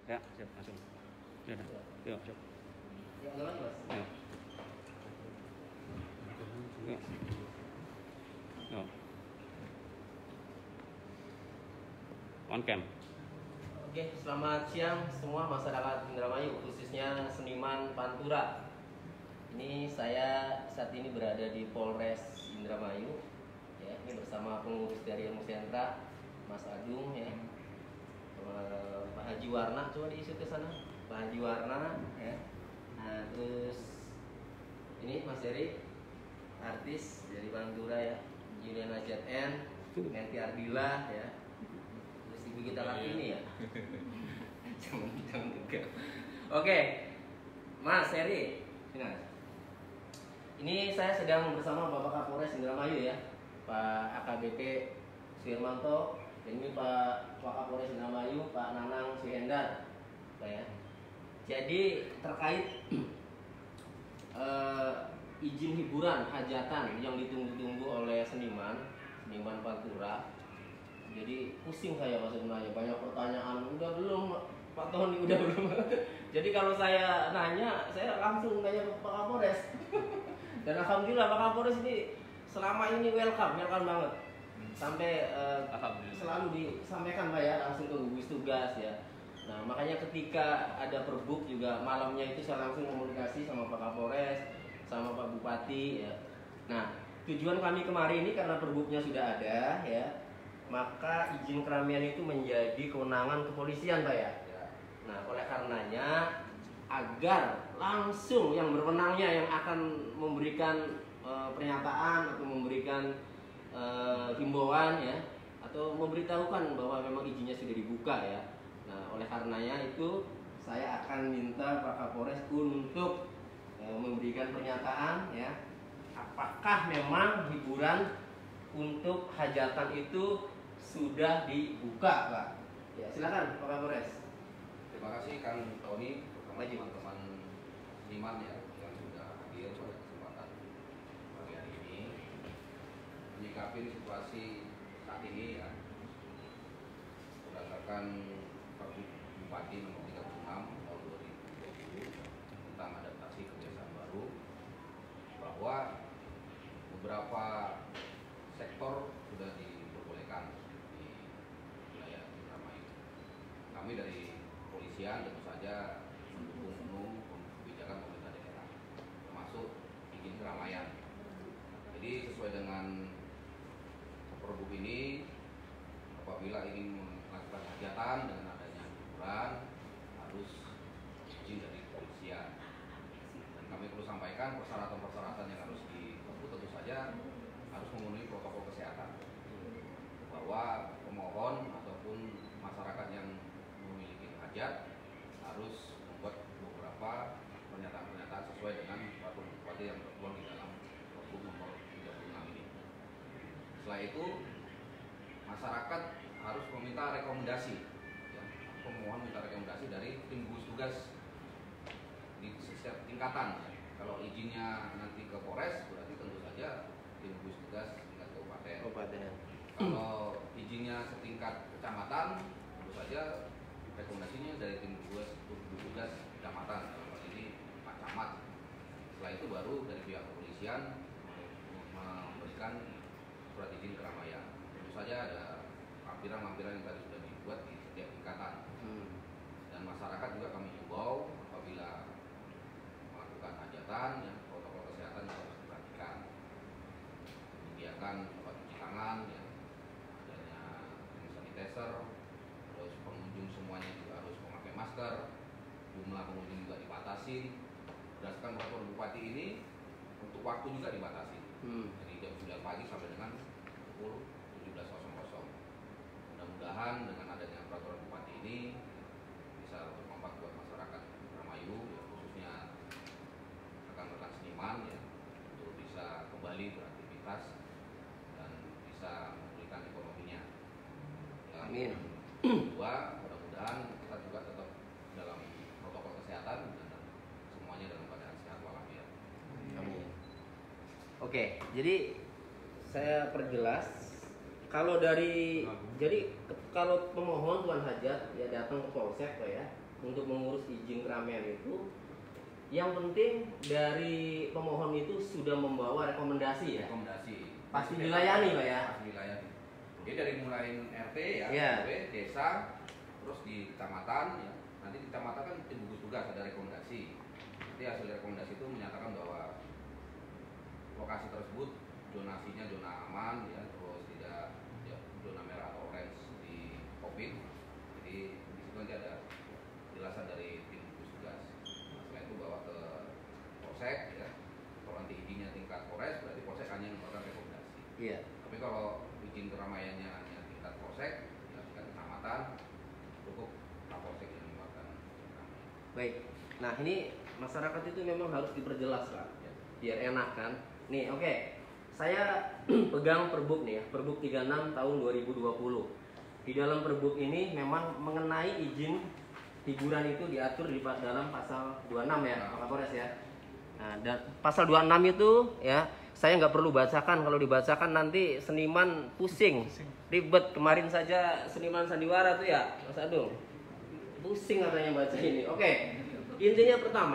Ya, siap langsung. Ya, yuk, siap. Ya, ulang lagi, Mas. Ya. Ya. Ya. On cam. Oke, selamat siang semua masyarakat Indramayu, khususnya seniman Pantura. Ini saya saat ini berada di Polres Indramayu. Ya, ini bersama pengurus dari Ilmu Sentra, Mas Agung ya. Pak Haji Warna, coba diisi ke sana. Pak Haji Warna ya. Nah, terus ini Mas Eri, artis dari Pantura ya. Juliana ZN, Nanti Ardila ya. Terus ibu kita Latini ya. Jangan juga. Oke, Mas Eri, sini. Ini saya sedang bersama Bapak Kapolres Indramayu ya, Pak AKBP Suirmanto, dan ini Pak Kapolres Indramayu, Pak Nanang Suhendar, Pak ya. Jadi terkait izin hiburan hajatan yang ditunggu-tunggu oleh seniman Pantura. Jadi pusing saya Mas sebenarnya, banyak pertanyaan. Udah belum Pak Tony, udah belum. Jadi kalau saya nanya, saya langsung nanya ke Pak Kapolres. Dan alhamdulillah Pak Kapolres ini selama ini welcome banget. Sampai selalu disampaikan Pak ya, langsung ke gugus tugas ya. Nah makanya ketika ada perbuk juga malamnya itu saya langsung komunikasi sama Pak Kapolres, sama Pak Bupati ya. Nah tujuan kami kemarin ini karena perbuknya sudah ada ya, maka izin keramaian itu menjadi kewenangan kepolisian Pak ya. Nah oleh karenanya agar langsung yang berwenangnya yang akan memberikan pernyataan atau memberikan himbauan ya, atau memberitahukan bahwa memang izinnya sudah dibuka ya. Nah oleh karenanya itu saya akan minta Pak Kapolres untuk memberikan pernyataan ya, apakah memang hiburan untuk hajatan itu sudah dibuka Pak. Ya silakan Pak Kapolres. Terima kasih Kang Tony, bersama teman-teman seniman ya yang sudah hadir pada kesempatan pagi hari ini menyikapi situasi saat ini ya, berdasarkan Pergub Bupati nomor 36 tahun 2020 tentang adaptasi kebiasaan baru, bahwa beberapa sektor sudah diperbolehkan di wilayah Indramayu. Kami dari kepolisian tentu saja mendukung penuh kebijakan pemerintah daerah, termasuk izin keramaian. Jadi sesuai dengan Pergub ini, apabila ingin melakukan kegiatan dengan adanya hiburan harus izin dari kepolisian. Dan kami perlu sampaikan persyaratan-persyaratan yang harus ditempuh tentu saja harus memenuhi protokol kesehatan, bahwa pemohon ataupun masyarakat yang memiliki hajat harus membuat beberapa pernyataan-pernyataan sesuai dengan peraturan bupati yang tertuang di dalam Pergub nomor 36 ini. Setelah itu masyarakat harus meminta rekomendasi ya, pemohon minta rekomendasi dari tim gugus tugas di setiap tingkatan ya. Kalau izinnya nanti ke Polres berarti tentu saja tim gugus tugas tingkat kabupaten. Kalau izinnya setingkat kecamatan tentu saja rekomendasinya dari tim gugus tugas kecamatan, dalam hal ini Pak Camat. Setelah itu baru dari pihak kepolisian memberikan surat izin keramaian. Tentu saja ada lampiran-lampiran yang tadi sudah dibuat di setiap tingkatan. Dan masyarakat juga kami himbau apabila melakukan hajatan ya, protokol kesehatan harus diperhatikan. Menyediakan tempat cuci tangan ya, adanya hand sanitizer, terus pengunjung semuanya juga harus memakai masker, jumlah pengunjung juga dibatasi. Berdasarkan peraturan bupati ini untuk waktu juga dibatasi. Jadi jam 9 pagi sampai dengan pukul 17.00. Mudah-mudahan dengan adanya peraturan bupati ini bisa bermanfaat buat masyarakat Indramayu ya, khususnya rekan-rekan seniman ya, untuk bisa kembali beraktivitas dan bisa memulihkan ekonominya ya. Amin. Kedua, mudah-mudahan kita juga tetap dalam protokol kesehatan dan semuanya dalam keadaan sehat walafiat. Amin. Oke, jadi saya perjelas kalau kalau pemohon tuan hajat ya datang ke polsek Pak ya, untuk mengurus izin keramaian itu, yang penting dari pemohon itu sudah membawa rekomendasi ya. Rekomendasi. Pasti dilayani Pak ya. Pasti dilayani. Jadi dari mulai RT ya, Iya. RW, desa, terus di kecamatan ya. Nanti di kecamatan kan tim gugus tugas ada rekomendasi. Nanti hasil rekomendasi itu menyatakan bahwa lokasi tersebut zonasinya zona aman ya, terus tidak ya, zona merah atau orange di COVID. Jadi di situ nanti ada jelasan dari tim gugus tugas. Nah, setelah itu bawa ke polsek ya. Kalau nanti izinnya tingkat Polres, berarti polsek hanya mengeluarkan rekomendasi. Iya. Tapi kalau izin keramaiannya hanya tingkat polsek, ya tingkat kecamatan, cukup kapolsek yang mengeluarkan keramaian. Baik. Nah, ini masyarakat itu memang harus diperjelas Pak, Ya. biar enak kan. Nih, oke. Saya pegang Perbuk nih ya, Perbuk 36 tahun 2020. Di dalam Perbuk ini memang mengenai izin hiburan itu diatur di dalam pasal 26 ya, Pak Kapolres ya. Nah, dan pasal 26 itu ya, saya nggak perlu bacakan, kalau dibacakan nanti seniman pusing, ribet. Kemarin saja seniman sandiwara tuh ya, Mas Adung, pusing katanya baca ini. Oke, intinya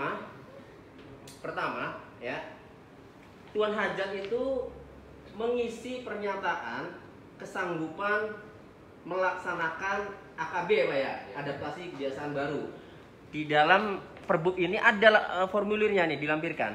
pertama ya, Tuan Hajat itu mengisi pernyataan kesanggupan melaksanakan AKB Pak ya, adaptasi kebiasaan baru. Di dalam Perbuk ini ada formulirnya nih, dilampirkan.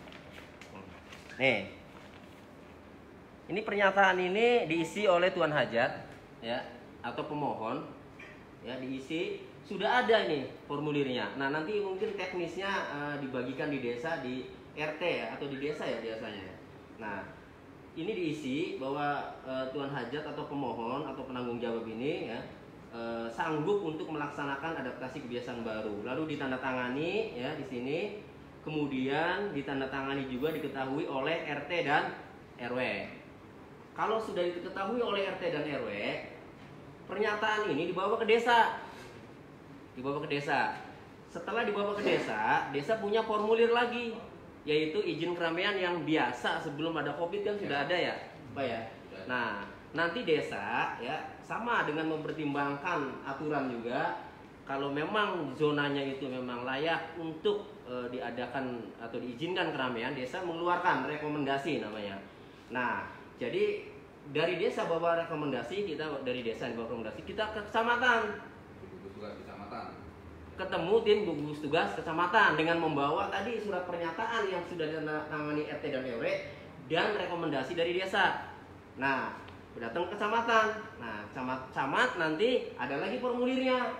Nih. Ini pernyataan ini diisi oleh Tuan Hajat ya, atau pemohon ya, diisi, sudah ada nih formulirnya. Nah, nanti mungkin teknisnya dibagikan di desa, di RT ya, atau di desa ya biasanya. Nah, ini diisi bahwa Tuan Hajat atau pemohon atau penanggung jawab ini ya, sanggup untuk melaksanakan adaptasi kebiasaan baru. Lalu ditandatangani ya di sini, kemudian ditandatangani juga diketahui oleh RT dan RW. Kalau sudah diketahui oleh RT dan RW, pernyataan ini dibawa ke desa. Dibawa ke desa. Setelah dibawa ke desa, desa punya formulir lagi, yaitu izin keramaian yang biasa sebelum ada Covid kan sudah ada ya, Pak ya. Nah, nanti desa ya sama dengan mempertimbangkan aturan juga, kalau memang zonanya itu memang layak untuk diadakan atau diizinkan keramaian, desa mengeluarkan rekomendasi namanya. Nah, jadi dari desa bawa rekomendasi, kita dari desa bawa rekomendasi, kita ke kecamatan. Gugus tugas kecamatan. Ketemu tim gugus tugas kecamatan dengan membawa tadi surat pernyataan yang sudah ditangani RT dan RW dan rekomendasi dari desa. Nah, datang ke kecamatan. Nah, camat nanti ada lagi formulirnya.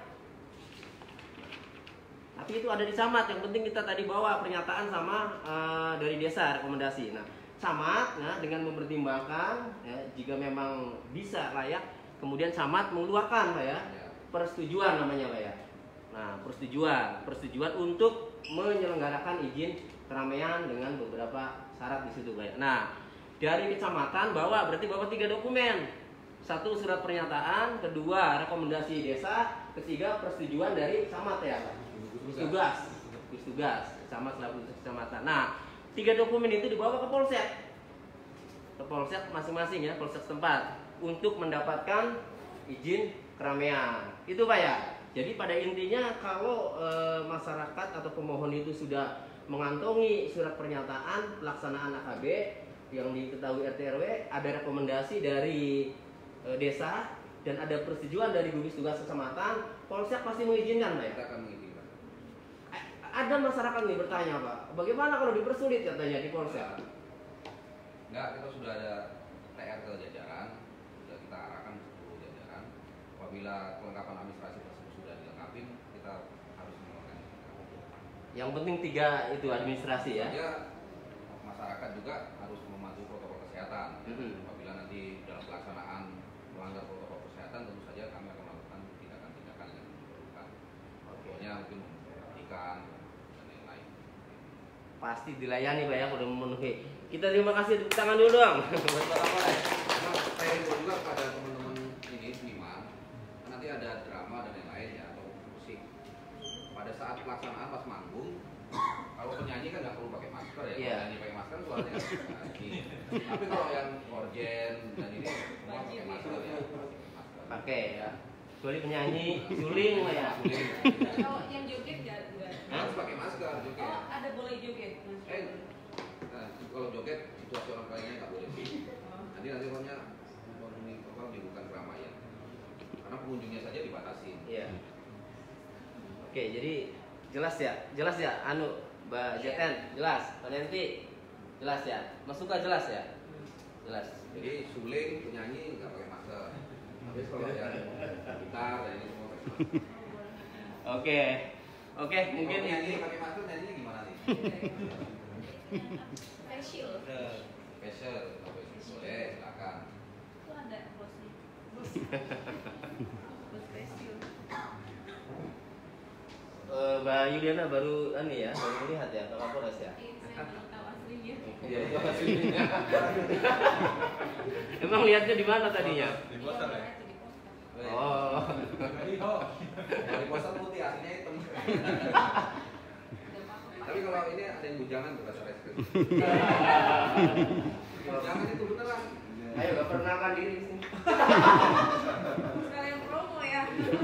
Tapi itu ada di camat. Yang penting kita tadi bawa pernyataan sama dari desa rekomendasi. Nah, camat nah, dengan mempertimbangkan ya, jika memang bisa layak, kemudian camat mengeluarkan Pak ya, persetujuan namanya Pak ya. Nah, persetujuan untuk menyelenggarakan izin keramaian dengan beberapa syarat di situ Pak ya. Nah, dari kecamatan berarti bawa 3 dokumen. 1 surat pernyataan, 2 rekomendasi desa, 3 persetujuan dari camat ya Pak. Gugus tugas, camat selaku kecamatan. Nah, 3 dokumen itu dibawa ke polsek. Ke polsek masing-masing ya, polsek setempat untuk mendapatkan izin keramaian. Itu Pak ya. Jadi pada intinya kalau masyarakat atau pemohon itu sudah mengantongi surat pernyataan pelaksanaan AKB yang diketahui RT RW, ada rekomendasi dari desa dan ada persetujuan dari gugus tugas kecamatan, polsek pasti mengizinkan Pak ya. Kita akan mengizinkan. Ada masyarakat nih bertanya Pak, bagaimana kalau dipersulit katanya di polsek? Enggak, kita sudah ada PR ke jajaran, sudah kita arahkan ke seluruh jajaran. Apabila kelengkapan administrasi tersebut sudah dilengkapi, kita harus mengeluarkan. Yang penting 3 itu administrasi ya. Saja masyarakat juga harus mematuhi protokol kesehatan. Apabila nanti dalam pelaksanaan melanggar protokol kesehatan, tentu saja kami akan melakukan tindakan-tindakan yang diperlukan. Contohnya mungkin memperhatikan dan lain-lain. Pasti dilayani Pak ya, udah memenuhi. Kita terima kasih, tepuk tangan dulu dong. Buat Pak Kapolres. Saya info juga kepada teman-teman ini seniman, nanti ada drama dan lain-lain ya, atau musik. Pada saat pelaksanaan pas manggung, kalau penyanyi kan nggak perlu pakai masker ya. Iya. Kalau penyanyi pakai masker suaranya lagi. Tapi kalau yang orgen dan ini semua pakai masker ya. Pakai ya. Kecuali penyanyi, suling lah ya. Kalau yang joget nggak? Harus pakai masker joget. Oh, ada boleh joget. Nah, kalau joget situasi orang lainnya nggak boleh. Nanti pokoknya menimbulkan keramaian. Karena pengunjungnya saja dibatasi. Iya. Oke, jadi jelas ya, anu Mbak Jeten, jelas, Pak Nenti, jelas ya, Mas Suka jelas ya, jelas. Jadi suling penyanyi nggak pakai masker. Tapi kalau yang gitar dan ini semua pakai masker. Oke, mungkin Kalau nyanyi ini pakai masker nyanyi gimana nih? Facial. Facial, boleh silakan. Itu ada bosnya. Bos facial. Mbak Yuliana baru melihat ya, Pak Kapolres ya. Saya belum tahu aslinya. Iya, itu hasilnya. Emang lihatnya di mana tadinya? Di poster ya? Itu di poster. Oh. Dari poster putih aslinya hitam. Udah apa-apa. Tapi kalau ini ada yang bujangan berasa reskrim. Bujangan itu beneran. Ayo, gak perkenalkan diri di sini. Sekalian promo ya.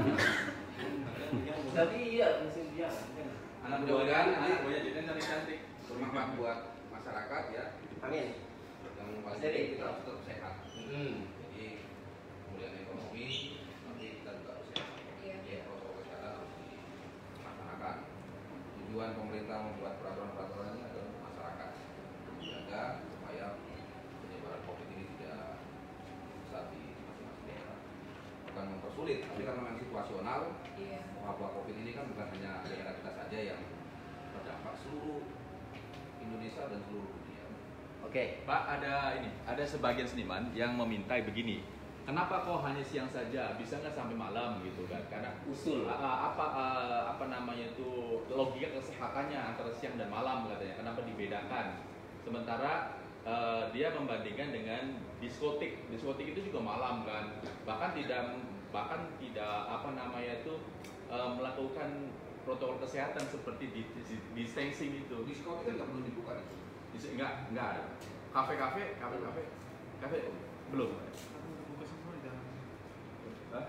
Tapi iya, musim dia. Anak mudah-mudahan anak nanti buahnya jadi cari cantik. bermanfaat buat masyarakat ya. Amin. Yang paling Seri. penting kita harus tetap sehat. Hmm. Jadi kemudian ekonomi nanti kita juga harus sehat. Iya. Ya, protokol kesehatan harus dilaksanakan. Tujuan pemerintah membuat peraturan-peraturan ini adalah untuk masyarakat menjaga supaya penyebaran COVID ini tidak besar di masing-masing daerah. Bukan mempersulit, tapi karena memang situasional, Iya. wabah COVID ini kan bukan hanya daerah kita saja yang terdampak, seluruh Indonesia dan seluruh dunia. Oke. Pak, ada sebagian seniman yang meminta begini. Kenapa kok hanya siang saja? Bisa nggak sampai malam gitu kan? Karena Usul. apa namanya itu logika kesehatannya antara siang dan malam katanya. Kenapa dibedakan? Sementara dia membandingkan dengan diskotik. Diskotik itu juga malam kan. Bahkan tidak apa namanya itu melakukan protokol kesehatan seperti distancing itu. Diskon kan nggak perlu dibuka nih. Enggak ada. Kafe belum. Hah?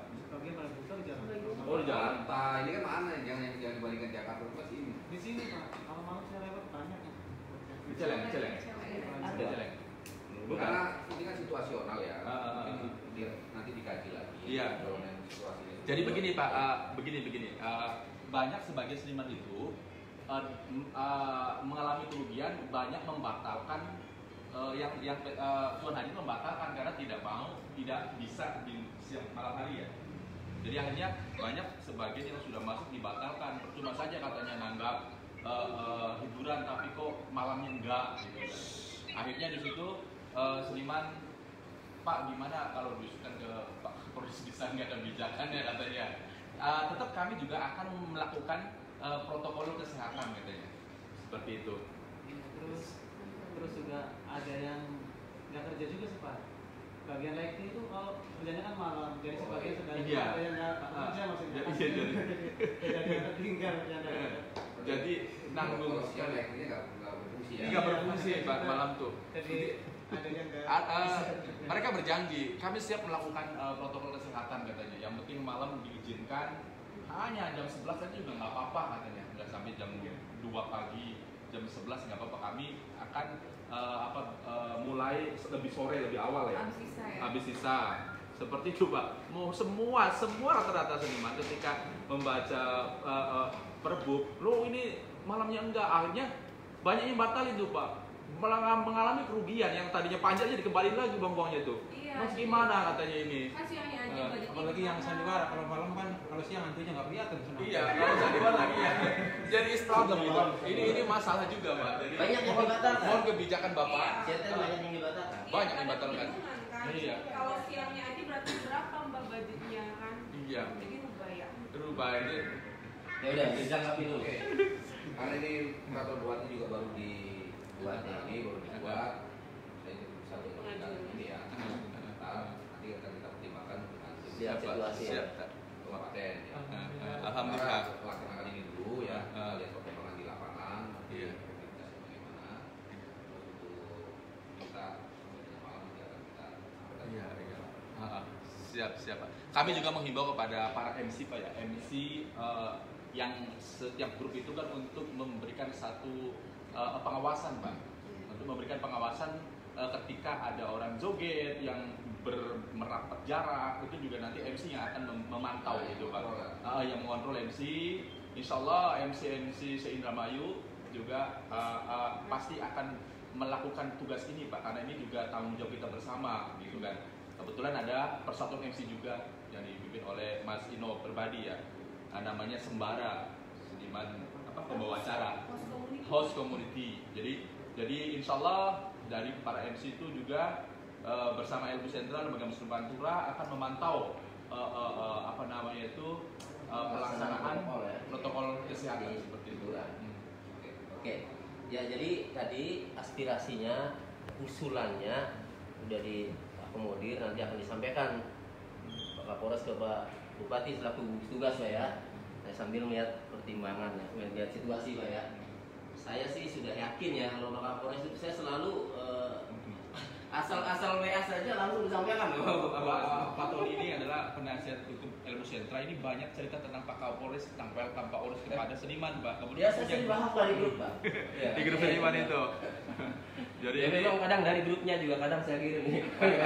Oh, di jalan. Jakarta ini kan mana yang dibandingkan Jakarta itu masih ini. Di sini Pak, kalau malam saya lewat banyak. Di Celeng. Ada. Bukan. Karena ini kan situasional ya. Ah. Mungkin nanti dikaji lagi. Iya. Kalau yang situasinya. Jadi begini Pak, begini. Banyak sebagian seniman itu mengalami kerugian, banyak membatalkan yang Tuan Haji membatalkan karena tidak bisa di siang malam hari ya. Jadi akhirnya banyak sebagian yang sudah masuk dibatalkan. Percuma saja katanya nanggap hiburan tapi kok malamnya enggak gitu kan. Akhirnya di situ seniman, Pak gimana kalau diusulkan ke Pak Kapolres bisa nggak kebijakannya katanya. Tetap kami juga akan melakukan protokol kesehatan katanya. Seperti itu. Terus juga ada yang nggak kerja juga sih Pak. Bagian lighting itu kalau kerjanya kan malam, jadi sebagian sedang Iya. ada yang nggak kerja maksudnya. Iya, jadi. Jadi yang tertinggal bercanda. Jadi nanggung Kalau siang ini nggak berfungsi ya. nggak berfungsi Pak malam tuh. Jadi ada yang nggak. Mereka berjanji kami siap melakukan protokol kesehatan katanya. Yang penting malam diizinkan hanya jam 11 saja juga nggak apa-apa katanya. Nggak sampai jam 2 pagi, jam 11 nggak apa-apa. Kami akan mulai lebih sore, lebih awal ya. Habis sisa ya. Habis sisa. Seperti itu Pak. Mau semua rata-rata seniman ketika membaca perbuk, lo ini malamnya enggak, akhirnya banyak yang batalin tuh Pak. Mengalami kerugian yang tadinya panjang jadi dikembaliin lagi uangnya tuh. Iya. Mas gimana katanya ini? Kan siangnya aja budgetnya Apalagi yang gimana? sandiwara, kalau malam kan, kalau siang hantunya nggak kelihatan. Iya, kalau sandiwara lagi ya. Jadi problem itu. Ini masalah juga Pak. Jadi, Banyak yang dibatalkan. mohon kebijakan Bapak. Iya. Jeten banyak yang dibatalkan. Banyak yang Ada dibatalkan. perhitungan kan. Iya. Kalau siangnya aja berarti berapa Mbak budgetnya kan? Iya. Jadi rubah ya. Berubah ini. Ya udah, ditanggapi dulu. Oke. Karena ini peraturan buatnya juga baru dibuat ini, baru dibuat. Saya itu bisa mengajukan ini ya. Nanti akan kita pertimbangkan dengan Lihat situasi ya. Siap. kabupaten ya. Alhamdulillah. Kita laksanakan ini dulu ya. Kita lihat perkembangan di lapangan. Iya. Aktivitasnya bagaimana. Terus untuk kita sampai dengan malam nanti akan kita sampaikan. Iya. Siap. siap Pak. Kami juga menghimbau kepada para MC Pak ya, MC yang setiap grup itu kan untuk memberikan satu pengawasan Pak, untuk memberikan pengawasan ketika ada orang joget yang merapat jarak, itu juga nanti MC yang akan memantau itu Pak, yang mengontrol MC. Insya Allah MC se-Indramayu juga pasti akan melakukan tugas ini Pak, karena ini juga tanggung jawab kita bersama gitu kan. Kebetulan ada persatuan MC juga yang dipimpin oleh Mas Ino Perbadi ya, namanya Sembara, seniman pembawa acara, host community. Jadi insya Allah dari para MC itu juga bersama LB Sentral Lembaga Muslim Pantura akan memantau pelaksanaan protokol kesehatan seperti itu. Oke. Ya, jadi tadi aspirasinya, usulannya sudah diakomodir, nanti akan disampaikan Pak Kapolres ke Pak Bupati selaku gugus tugas Pak ya. Saya sambil melihat pertimbangan ya, melihat situasi Pak ya. Saya sih sudah yakin ya kalau Pak Kapolres itu saya selalu asal WA saja langsung disampaikan. Pak Tony ini adalah penasihat hukum Ilmu Sentra. Ini banyak cerita tentang Pak Kapolres, tentang welcome Pak Kapolres kepada seniman Pak. Kemudian Biasa saya dibahas dari grup Pak. Ya, di grup seniman itu. Jadi ya, memang kadang dari grupnya juga kadang saya kirim nih.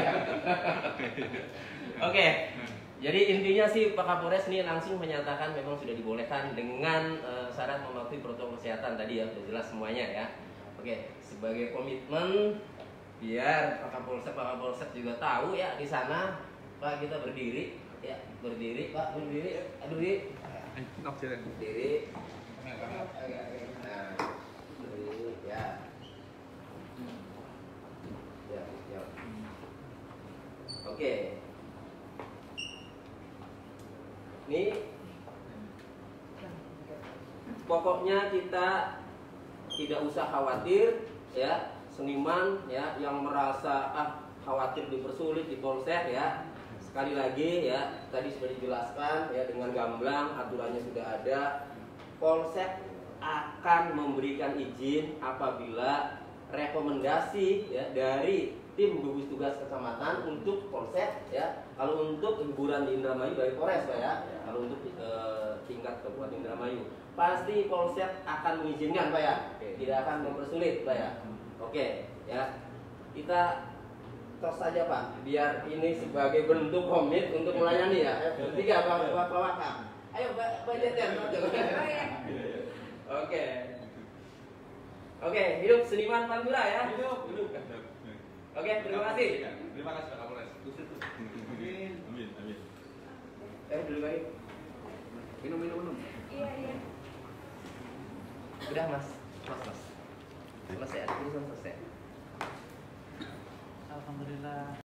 Oke. Jadi intinya sih Pak Kapolres ini langsung menyatakan memang sudah dibolehkan dengan syarat mematuhi protokol kesehatan tadi ya, sudah jelas semuanya ya. Oke, sebagai komitmen biar Pak Kapolsek juga tahu ya di sana Pak, kita berdiri ya, berdiri Pak, berdiri, berdiri, berdiri, nah, berdiri ya, ya. Oke, ini pokoknya kita tidak usah khawatir ya, seniman ya yang merasa khawatir dipersulit di polsek ya. Sekali lagi ya, tadi sudah dijelaskan ya dengan gamblang, aturannya sudah ada. Polsek akan memberikan izin apabila rekomendasi ya dari tim gugus tugas kecamatan untuk polsek ya. Kalau untuk hiburan di Indramayu dari Polres Pak ya. Kalau untuk tingkat Kabupaten Indramayu pasti polsek akan mengizinkan Pak ya. Tidak akan mempersulit Pak ya. Oke, ya kita tos saja Pak, biar ini sebagai bentuk komit untuk melayani ya. Tiga Pak Waka. Ayo Pak Jeten. Oke, hidup seniman Pantura ya. Hidup. Oke, terima kasih. Terima kasih Pak Kapolres. Amin. Dulu lagi. Minum. Iya. Udah Mas. Selesai, urusan selesai.